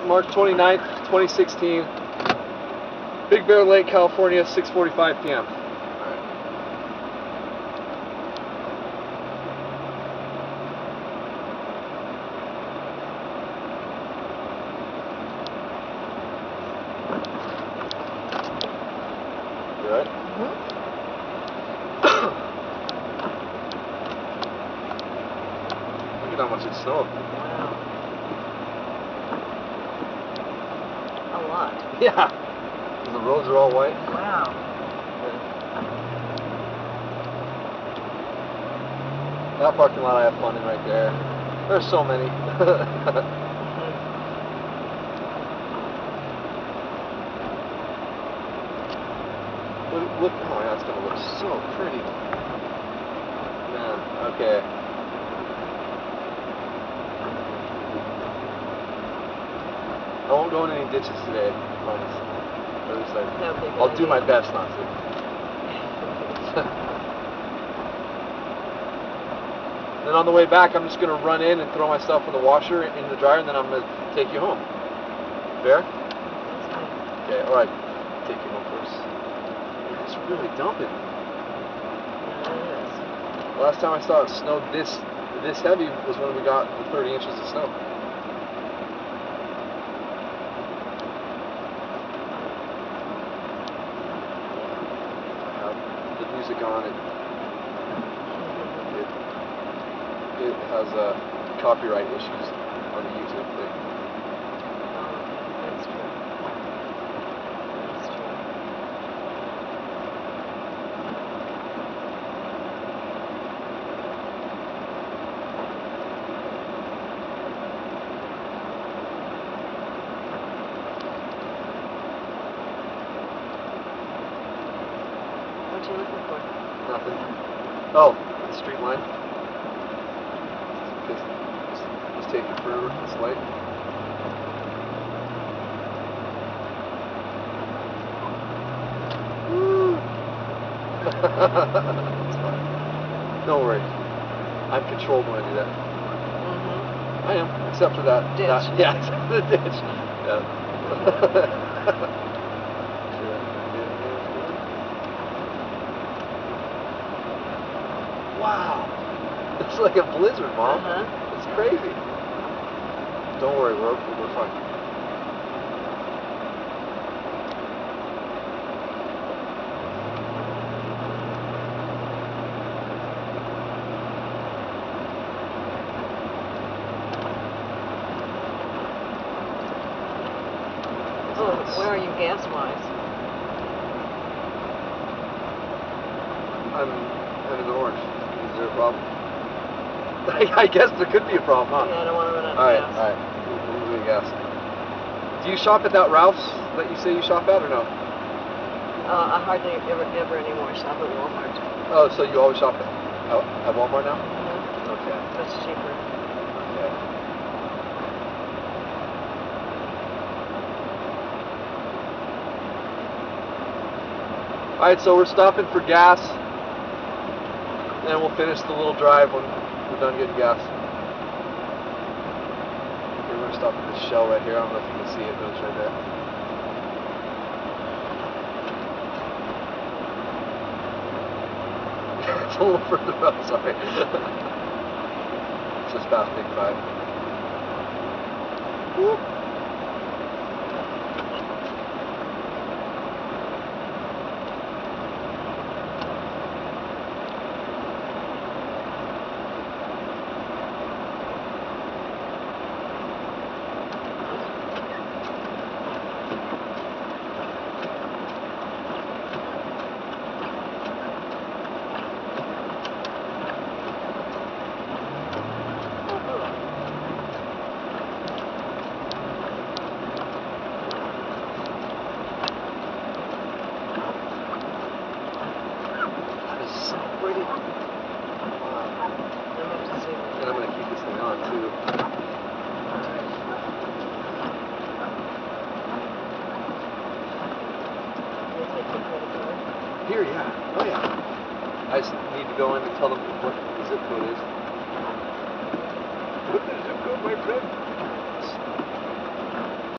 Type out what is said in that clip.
March 29th, 2016. Big Bear Lake, California, 6:45 p.m. Good. Look at how much it snowed. Wow. A lot. Yeah. The roads are all white. Wow. That parking lot I have fun in right there. There's so many. Look, oh yeah, it's gonna look so pretty. Man, okay. I won't go in any ditches today, I promise. Or at least I'll do my best not to. Then on the way back, I'm just gonna run in and throw my stuff in the washer, in the dryer, and then I'm gonna take you home. Fair? Okay, alright. Take you home first. It's really dumping. The last time I saw it snowed this heavy was when we got the 30 inches of snow. The music on it. It has copyright issues on the YouTube thing. That's true. That's true. What you looking for? Nothing. Oh, the street line. Just taking forever. It's light. Woo! It's fine. Don't worry. I'm controlled when I do that. Mm-hmm. I am, except for that. Ditch. Yeah, except for the ditch. Yeah. Wow. It's like a blizzard, Mom. It's crazy. Don't worry, we're fine. Oh, where are you gas-wise? I'm in orange. Is there a problem? I guess there could be a problem, huh? Yeah, I don't want to run out of gas. Alright. We'll do gas. Do you shop at that Ralph's that you say you shop at, or no? I hardly ever anymore shop at Walmart. Oh, so you always shop at Walmart now? Mm-hmm. Okay. That's cheaper. Okay. Alright, so we're stopping for gas. And we'll finish the little drive when we're done getting gas. Okay, we're gonna stop at this shell right here. I don't know if you can see it, but it's right there. It's a little further up, sorry. It's just past Big 5. Whoop. Pretty. Wow. And I'm going to keep this thing on too. Here, yeah. Oh, yeah. I just need to go in and tell them what the zip code is. What the zip code, my friend?